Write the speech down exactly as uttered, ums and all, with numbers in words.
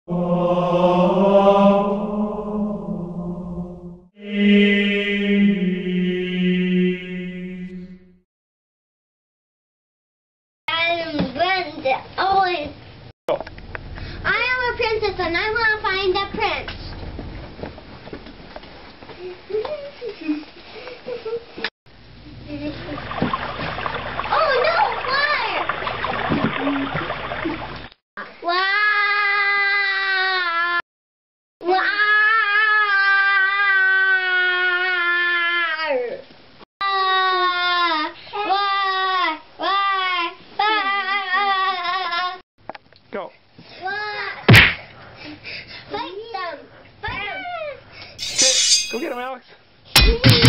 I'm Brenda. Always. I am a princess and I want to find the prince. Oh no! Fire! Wow! Wow! Go. Fight them! Fight them! Okay, go get him, Alex.